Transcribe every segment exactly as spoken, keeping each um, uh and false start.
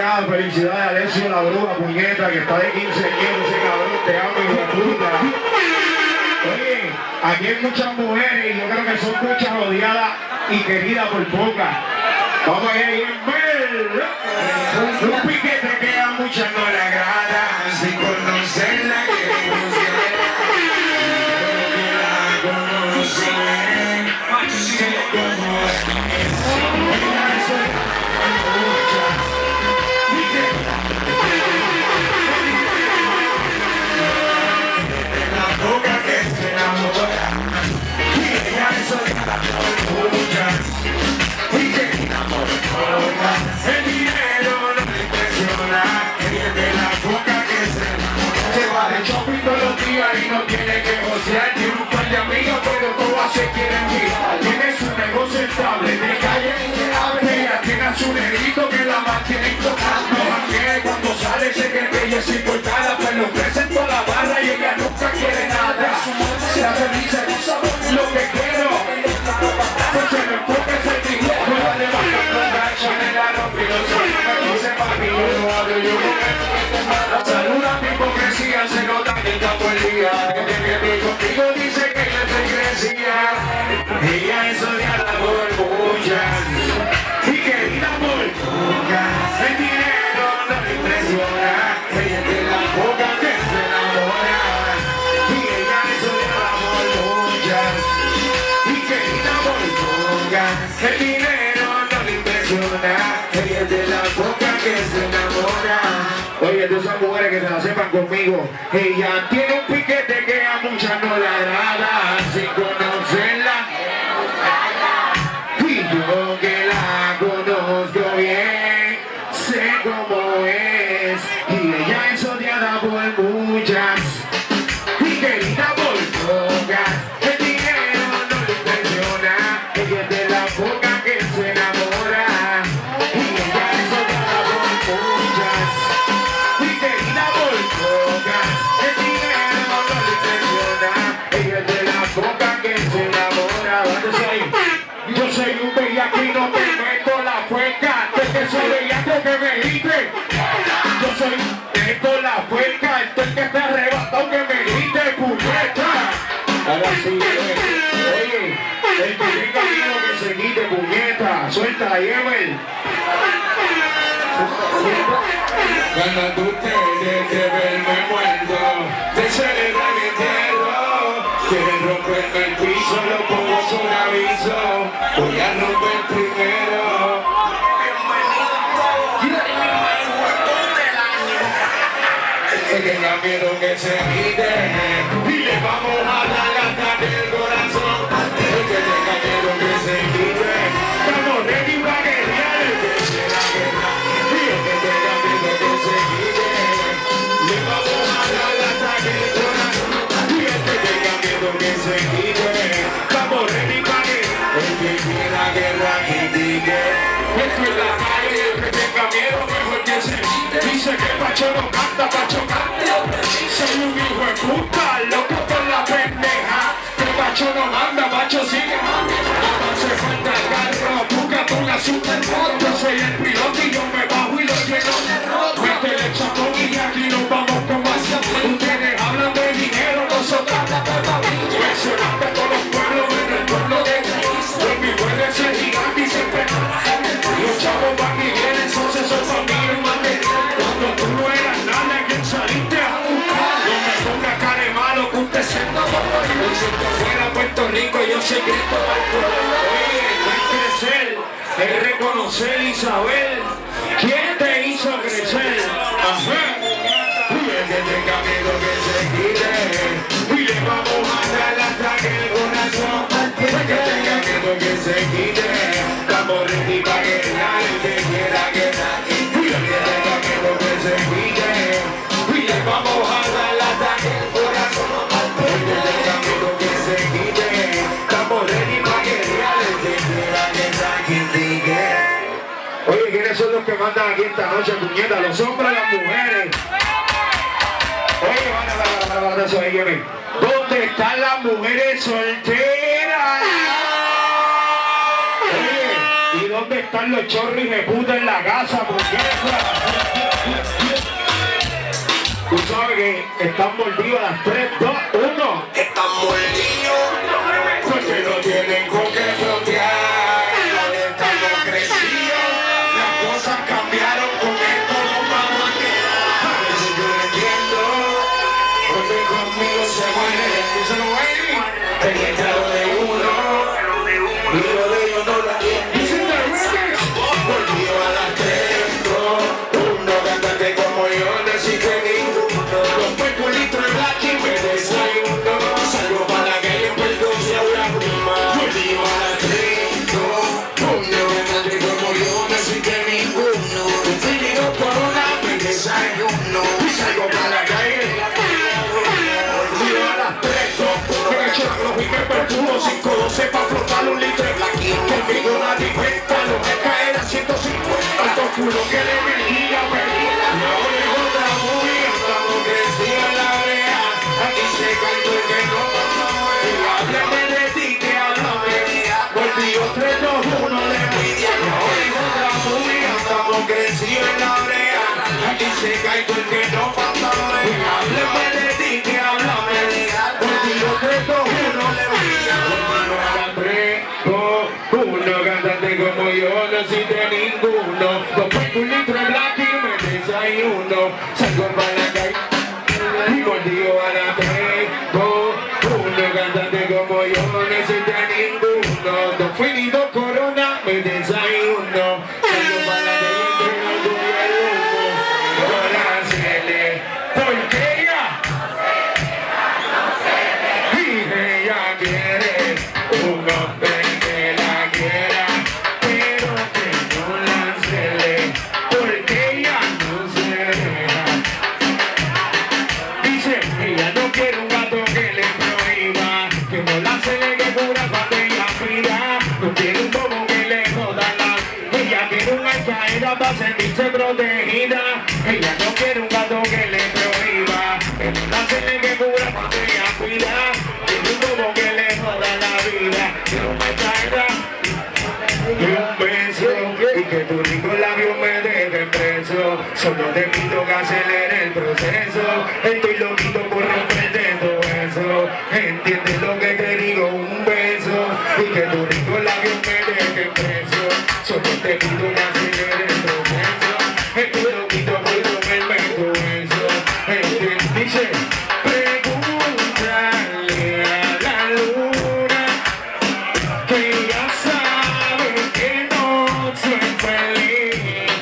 nada, felicidades a Alessio la bruja, puñeta, que está de quince años, ese cabrón, te amo, hijo de puta. Oye, aquí hay muchas mujeres y yo creo que son muchas odiadas y queridas por pocas. Vamos allá y en Mel. Un piquete que a muchas no le agrada, sin conocerla queremos llegar. Que la conocen, sé cómo es. El dinero no le impresiona, ella es de la boca que se se va de shopping todos los días y no tiene que gocear. Tiene un par de amigas pero todas se quieren mirar. Tiene su negocio estable de calle y de ave. Ella tiene a su negrito que la mantiene intocable. No mantiene cuando sale, se cree que ella es importada, pero le ofrecen toda la barra y ella nunca quiere nada. Se hace dice lo que quiero, pues se me enfoca ese dinero. Juega de bajando gacho en el arroz y los sueños me dice papi, yo no hablo, yo no saluda mi hipocresía, se nota que está por el día. Que mi contigo dice que yo te crecía. Ella es odiada por muchas y querida por pocas. El dinero no le impresiona, ella es de la boca que se enamora. Y ella es odiada por muchas y querida por pocas. El dinero no le impresiona, ella es de la boca que se enamora. Oye, de esas mujeres que se la sepan conmigo, ella tiene un piquete que a muchas no le agrada, sin conocerla. Y yo que la conozco bien, sé cómo es, y ella es odiada por muchas y querida por pocas. El dinero no le impresiona, ella es de la boca que se enamora. Y ella es odiada por muchas y querida por pocas. El dinero no le impresiona, ella es de la boca que se enamora. ¿Dónde soy? Yo soy un bellaco y no te meto la puerca. Este que soy bellaco que me grite. Yo soy meto la puerca. Este que te arrebatado que me grite, puñeta. Ahora sí, eh. Oye, el que tenga miedo que se quite, puñeta. Suelta, Emel. Ganas de ustedes de verme muerto, de celebrar mi entierro. Quieren romperme el piso, lo pongo sobre aviso. Voy a romper primero. Que tenga miedo que se quite y le vamos a dar hasta el corazón. El que tenga miedo que se quite, estamos ready para guerrear. El que quiera guerra y el que tenga miedo que se quite, le vamos a dar hasta el corazón. Y el que tenga miedo que se quite, estamos ready para guerrear. El que quiera guerra que diga, esto es la calle. El que tenga miedo mejor que se quite. Dice que Pacho no canta, Pacho canta. Soy un hijo de puta, loco por la pendeja. Que Pacho no manda, Pacho sigue. No hace falta el carro, búscate una supermoto. Yo soy el piloto y yo me bajo y lo lleno de roto. Métele chapón y aquí nos vamos con más. Ustedes hablan de dinero, nosotros hablamos de vida. Mencionaste a todos los pueblos en el pueblo de Cristo. Mi pueblo es el gigante y siempre los chavos van y vienen, entonces son familia y material. Cuando tú no eras nada, ¿quién saliste a buscar? No me pongas cara de malo, que usted se no va. Yo siento fuera a Puerto Rico, yo sé que esto va a pueblo. Oye, no es crecer, es reconocer y saber quién te hizo crecer. Ajá. Y el que tenga miedo que se quite, y le vamos a dar hasta que el corazón. El que tenga miedo que se quite, estamos ready para guerrear. El que quiera guerra, y el que tenga miedo que se quite, y le vamos a dar hasta que el corazón. El que tenga miedo que se quite, estamos ready para guerrear. El que quiera guerra, quien diga. Oye, ¿quiénes son los que mandan aquí esta noche, puñeta? ¿Los hombres o las mujeres? Oye, van a dar la eso ahí, ¿dónde están las mujeres solteras? Oye, ¿y dónde están los chorris de puta en la casa? ¿Por qué? Oye, están mordidos a las tres, dos, uno. Están mordidos porque no tienen con qué frontear. Estamos crecidos, las cosas cambiaron, con esto nos vamos a quedar. A veces yo no entiendo, porque conmigo se muere, se lo ven. El estado de uno, y lo de ellos no lo entiendo. Volvió a las tres, dos, uno, cantante como yo, no existe ninguno. Compré un litro de black y me desayuno. Salgo para la calle, perdón, si ahora prima. Volvió a las tres, dos, uno, cantante como yo, no existe ninguno. Venido por una, me desayuno. Salgo para la calle, volvió a las tres, dos, uno, y me perfumo cinco doce pa' flotar un litro de black. Conmigo nadie cuenta, lo que caer a ciento cincuenta. Tanto culo que le bendiga, perdida. No oigo otra movie, estamos crecidos en la brea. Aquí se cae todo el que no conoce. Háblame de ti, que háblame. Volvió tres, dos, uno, le envidia. No oigo otra movie, estamos crecidos en la brea. Aquí se cae todo el que no conoce. Háblame de ti, que háblame. Volvió tres, dos, uno, le envidia. Uno, cantante como yo, no existe ninguno. Compré un litro de black y me desayuno. Salgo para la calle y mordido a la tres, dos, uno, cantante como yo, no existe ninguno. Dos finitos corona, me desayuno. Salgo para la calle entre el orgullo y el humo. Con la cele, porque ella, y ella quiere un hombre. Para sentirse protegida, ella no quiere un gato que le prohíba, que no la se le que cubra cuando ella cuida, quiere un bobo que le joda la vida, que no me traiga y un beso, y que tu rico labio me deje preso, solo te pido que acelere el proceso, estoy loquito por romperte todo eso, entiendes lo que te digo, un beso, y que tu rico labio me deje preso, solo te pido que acelere el proceso, estoy loquito por comerme todo eso, dice, pregúntale a la luna, que ya sabe que no soy feliz,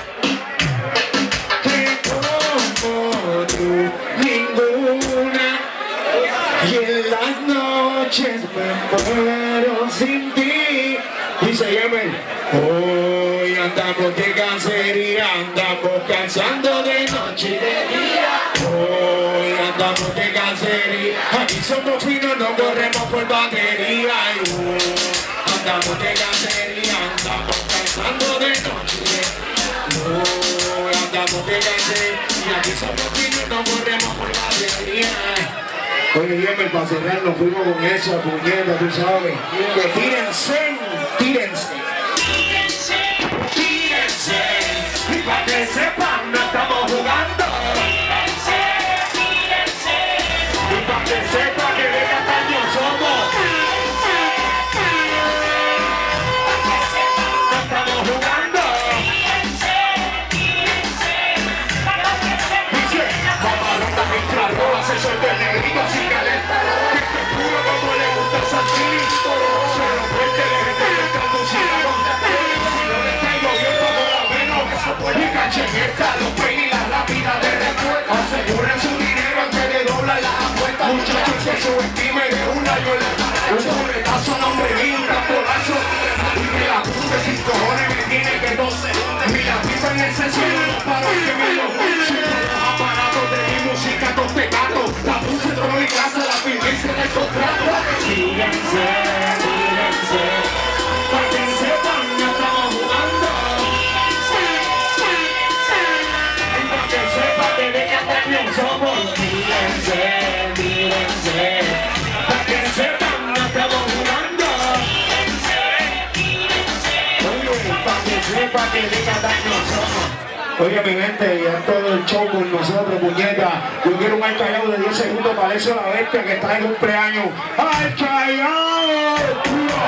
que como tú ninguna, y en las noches me muero sin ti. Dice Yemen, hoy andamos de cacería, andamos cansando de noche y de día. Hoy andamos de cacería, aquí somos finos, no corremos por batería. Y, uh, andamos de cacería, andamos cansando de noche y de día. Hoy andamos de cacería, aquí somos finos, no corremos por batería. Oye, Yemen, para cerrar nos fuimos con esa puñeta, tú sabes. Que tírense, tírense. Tírense, tírense. Y para que sepan, no estamos jugando. Tírense, tírense. Y para que sepan que de Cataño somos. Tírense, tírense. Para que sepan, no estamos jugando. Tírense, tírense. Para que sepan. Dice, vamos a ronda mientras roba se suelta el negrito sin calentar. Este es puro como le gusta a Sanchito. Se lo fuerte de gente que está música. Si no le traigo bien como la menos. Y cachemeta, los peines y las lápidas de respuesta. Aseguren su dinero antes de doblar las apuestas. Muchachos que subestimen de un año en la cara. Un sobretazo no me vi, un tamborazo. Y que la puse sin cojones me tiene que doce. Y la pipa en el sexo y no paro que me lo puse. Los aparatos de mi música con pegato. La puse trono y casa, la firmeza en el contrato. Fíjense, fíjense. Para que sepan, no estamos jugando. Y para que sepan que de Cataño somos. Fíjense, fíjense. Para que sepan, no estamos jugando. Oye, para que sepan que de Cataño somos. Oye, mi gente, y es todo el show con nosotros, puñeta. Yo quiero un Alcayao de diez segundos para eso la bestia que está de cumpleaños. ¡Alcayao!